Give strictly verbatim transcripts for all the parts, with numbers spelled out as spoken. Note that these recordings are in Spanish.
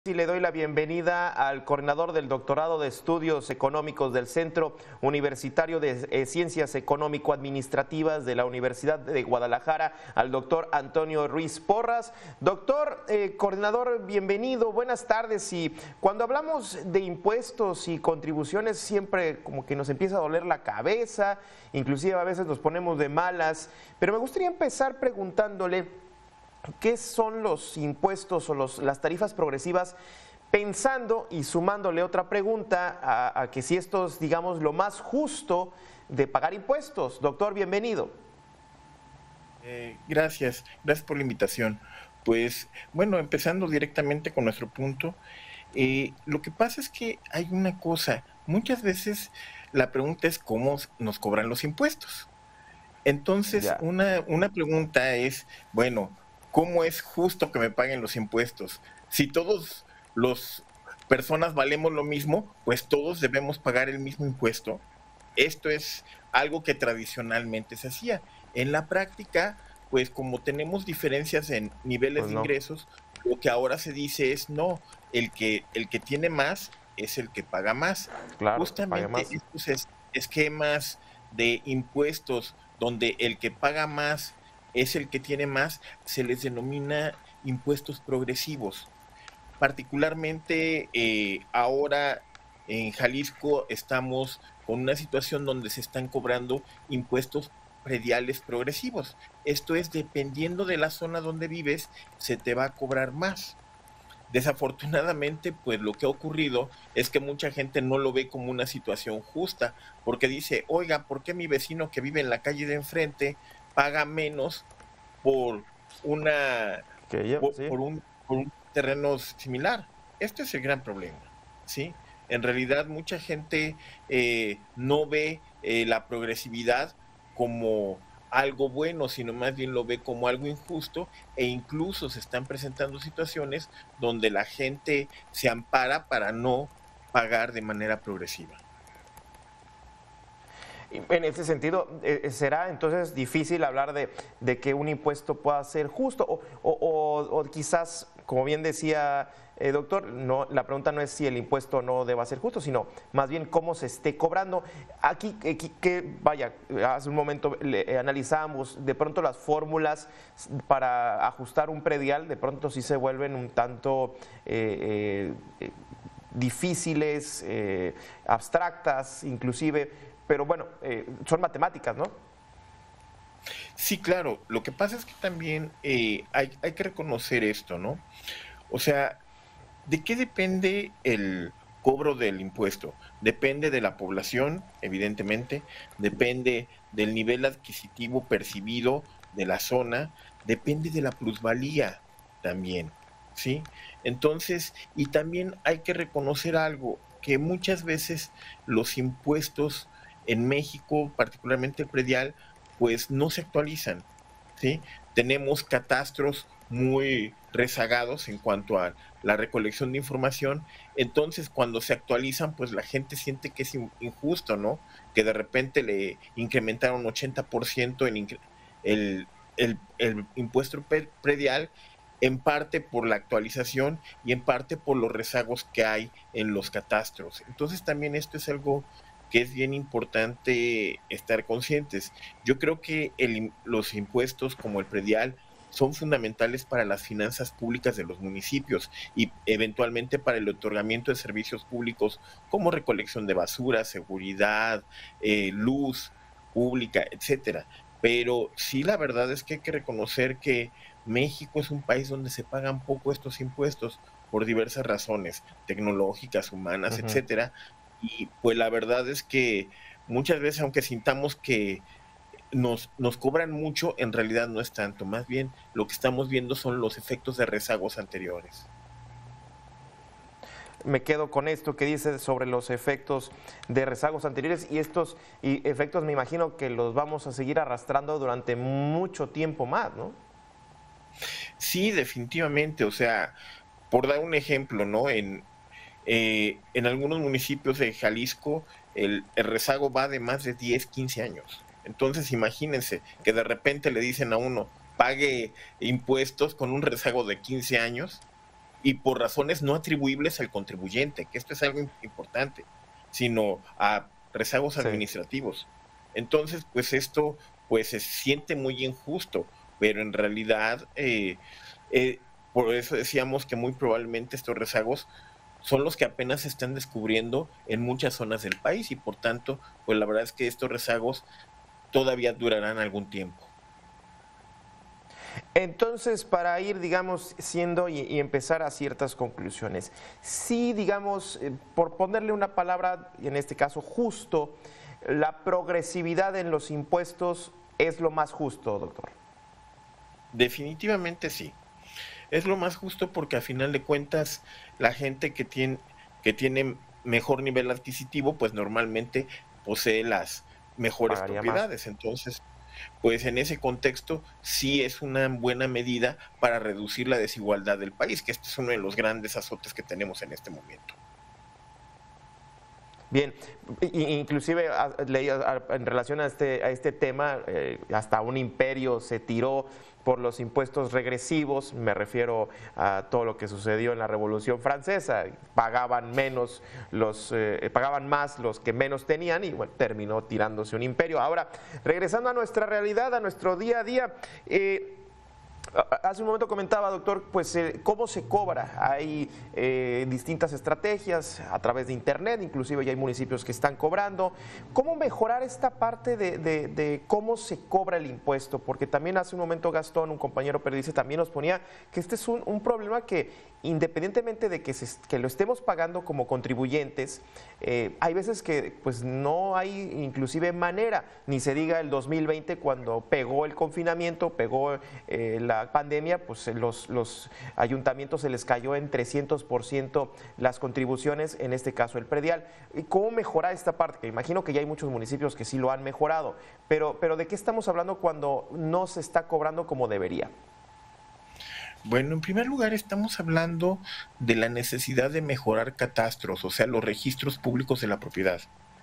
Y le doy la bienvenida al coordinador del Doctorado de Estudios Económicos del Centro Universitario de eh, Ciencias Económico-Administrativas de la Universidad de Guadalajara, al doctor Antonio Ruiz Porras. Doctor, eh, coordinador, bienvenido, buenas tardes. Y cuando hablamos de impuestos y contribuciones siempre como que nos empieza a doler la cabeza, inclusive a veces nos ponemos de malas, pero me gustaría empezar preguntándole ¿qué son los impuestos o los, las tarifas progresivas? Pensando y sumándole otra pregunta a, a que si esto es, digamos, lo más justo de pagar impuestos. Doctor, bienvenido. Eh, gracias, gracias por la invitación. Pues bueno, empezando directamente con nuestro punto, eh, lo que pasa es que hay una cosa, muchas veces la pregunta es cómo nos cobran los impuestos. Entonces, Ya. una, una pregunta es, bueno, ¿cómo es justo que me paguen los impuestos? Si todos los personas valemos lo mismo, pues todos debemos pagar el mismo impuesto. Esto es algo que tradicionalmente se hacía. En la práctica, pues como tenemos diferencias en niveles Pues de no, ingresos, lo que ahora se dice es no, el que, el que tiene más es el que paga más. claro, que pague Justamente más. estos es- esquemas de impuestos donde el que paga más es el que tiene más, se les denomina impuestos progresivos. Particularmente eh, ahora en Jalisco estamos con una situación donde se están cobrando impuestos prediales progresivos. Esto es, dependiendo de la zona donde vives, se te va a cobrar más. Desafortunadamente, pues lo que ha ocurrido es que mucha gente no lo ve como una situación justa, porque dice, oiga, ¿por qué mi vecino que vive en la calle de enfrente paga menos por una Que yo, por, sí. por un, por un terreno similar? Este es el gran problema, ¿sí? En realidad, mucha gente eh, no ve eh, la progresividad como algo bueno, sino más bien lo ve como algo injusto, e incluso se están presentando situaciones donde la gente se ampara para no pagar de manera progresiva. En ese sentido, eh, ¿será entonces difícil hablar de, de que un impuesto pueda ser justo? O, o- o- o quizás, como bien decía eh, doctor, no, la pregunta no es si el impuesto no deba ser justo, sino más bien cómo se esté cobrando. Aquí, eh, que, que, vaya, hace un momento le, eh, analizamos de pronto las fórmulas para ajustar un predial, de pronto sí se vuelven un tanto eh, eh, difíciles, eh, abstractas inclusive, pero bueno, eh, son matemáticas, ¿no? Sí, claro, lo que pasa es que también eh, hay, hay que reconocer esto, ¿no? O sea, ¿de qué depende el cobro del impuesto? Depende de la población, evidentemente, depende del nivel adquisitivo percibido de la zona, depende de la plusvalía también, ¿sí? Entonces, y también hay que reconocer algo, que muchas veces los impuestos en México, particularmente el predial, pues no se actualizan, ¿sí? Tenemos catastros muy rezagados en cuanto a la recolección de información. Entonces, cuando se actualizan, pues la gente siente que es injusto, ¿no? Que de repente le incrementaron ochenta por ciento el, el, el, el impuesto predial, en parte por la actualización y en parte por los rezagos que hay en los catastros. Entonces, también esto es algo que es bien importante estar conscientes. Yo creo que el, los impuestos como el predial son fundamentales para las finanzas públicas de los municipios y eventualmente para el otorgamiento de servicios públicos como recolección de basura, seguridad, eh, luz pública, etcétera. Pero sí, la verdad es que hay que reconocer que México es un país donde se pagan poco estos impuestos por diversas razones tecnológicas, humanas, Ujú. etcétera. Y pues la verdad es que muchas veces, aunque sintamos que nos, nos cobran mucho, en realidad no es tanto. Más bien lo que estamos viendo son los efectos de rezagos anteriores. Me quedo con esto que dice sobre los efectos de rezagos anteriores y estos y efectos me imagino que los vamos a seguir arrastrando durante mucho tiempo más, ¿no? Sí, definitivamente. O sea, por dar un ejemplo, ¿no? En, eh, en algunos municipios de Jalisco el, el rezago va de más de diez quince años. Entonces, imagínense que de repente le dicen a uno, pague impuestos con un rezago de quince años. y por razones no atribuibles al contribuyente, que esto es algo importante, sino a rezagos Sí. administrativos. Entonces, pues esto pues se siente muy injusto, pero en realidad, eh, eh, por eso decíamos que muy probablemente estos rezagos son los que apenas se están descubriendo en muchas zonas del país y por tanto, pues la verdad es que estos rezagos todavía durarán algún tiempo. Entonces, para ir, digamos, siendo y, y empezar a ciertas conclusiones, sí, digamos, eh, por ponerle una palabra, y en este caso justo, la progresividad en los impuestos es lo más justo, doctor. Definitivamente sí. Es lo más justo porque a final de cuentas la gente que tiene, que tiene mejor nivel adquisitivo, pues normalmente posee las mejores Pagaría más. propiedades. Entonces, pues en ese contexto sí es una buena medida para reducir la desigualdad del país, que este es uno de los grandes azotes que tenemos en este momento. Bien, i- inclusive a- leí a- en relación a este, a este tema, eh, hasta un imperio se tiró por los impuestos regresivos, me refiero a todo lo que sucedió en la Revolución Francesa, pagaban menos los, eh, pagaban más los que menos tenían y bueno, terminó tirándose un imperio. Ahora, regresando a nuestra realidad, a nuestro día a día, eh, hace un momento comentaba, doctor, pues eh, cómo se cobra. Hay eh, distintas estrategias a través de Internet, inclusive ya hay municipios que están cobrando. ¿Cómo mejorar esta parte de, de- de cómo se cobra el impuesto? Porque también hace un momento Gastón, un compañero periodista, también nos ponía que este es un, un problema que independientemente de que, se- que lo estemos pagando como contribuyentes, eh, hay veces que pues no hay inclusive manera, ni se diga el dos mil veinte cuando pegó el confinamiento, pegó eh, la pandemia, pues eh, los, los ayuntamientos se les cayó en trescientos por ciento las contribuciones, en este caso el predial. ¿Y cómo mejorar esta parte? Que imagino que ya hay muchos municipios que sí lo han mejorado, pero, pero ¿de qué estamos hablando cuando no se está cobrando como debería? Bueno, en primer lugar estamos hablando de la necesidad de mejorar catastros, o sea, los registros públicos de la propiedad.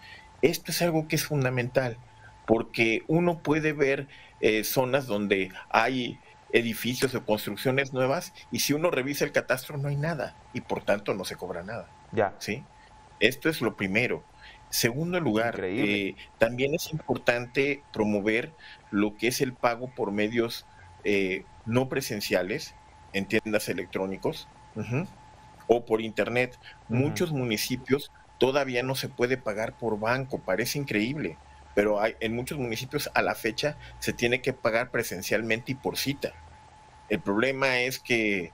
Esto es algo que es fundamental, porque uno puede ver eh, zonas donde hay edificios o construcciones nuevas y si uno revisa el catastro no hay nada y por tanto no se cobra nada, Ya, ¿sí? Esto es lo primero. Segundo lugar, increíble. eh, también es importante promover lo que es el pago por medios eh, no presenciales en tiendas electrónicos, ujú, o por internet. Ujú. Muchos municipios todavía no se puede pagar por banco, parece increíble, pero hay, en muchos municipios a la fecha se tiene que pagar presencialmente y por cita. El problema es que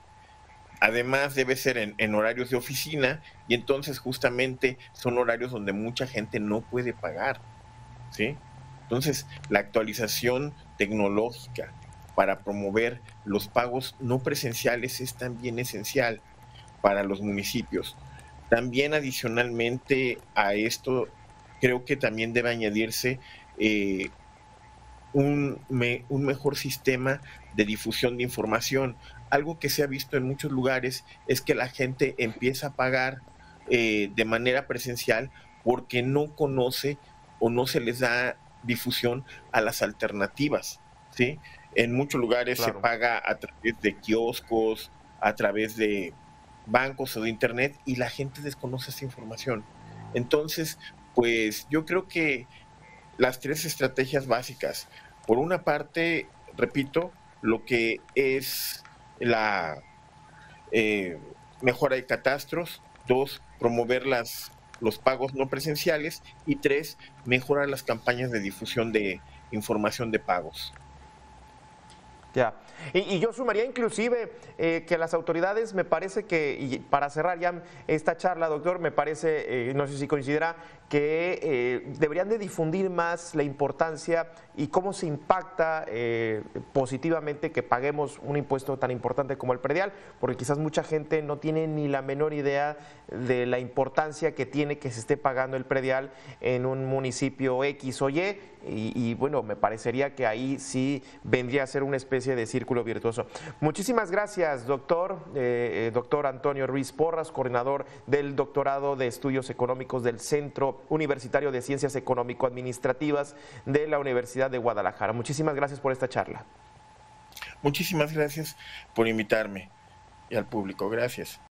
además debe ser en, en horarios de oficina y entonces justamente son horarios donde mucha gente no puede pagar, ¿sí? Entonces, la actualización tecnológica para promover los pagos no presenciales es también esencial para los municipios. También adicionalmente a esto, creo que también debe añadirse eh, un, me- un mejor sistema de difusión de información. Algo que se ha visto en muchos lugares es que la gente empieza a pagar eh, de manera presencial porque no conoce o no se les da difusión a las alternativas, ¿sí? En muchos lugares se Claro. paga a través de kioscos, a través de bancos o de internet y la gente desconoce esa información. Entonces, pues yo creo que las tres estrategias básicas. Por una parte, repito, lo que es la eh, mejora de catastros. Dos, promover las, los pagos no presenciales. Y tres, mejorar las campañas de difusión de información de pagos. Ya. Y, y yo sumaría inclusive eh, que las autoridades, me parece que, y para cerrar ya esta charla, doctor, me parece, eh, no sé si coincidirá, que eh, deberían de difundir más la importancia y cómo se impacta eh, positivamente que paguemos un impuesto tan importante como el predial, porque quizás mucha gente no tiene ni la menor idea de la importancia que tiene que se esté pagando el predial en un municipio X o Y, y, y bueno, me parecería que ahí sí vendría a ser una especie de círculo virtuoso. Muchísimas gracias, doctor, eh, eh, doctor Antonio Ruiz Porras, coordinador del doctorado de Estudios Económicos del Centro Universitario de Ciencias Económico-Administrativas de la Universidad de Guadalajara. Muchísimas gracias por esta charla. Muchísimas gracias por invitarme. y al público. Gracias.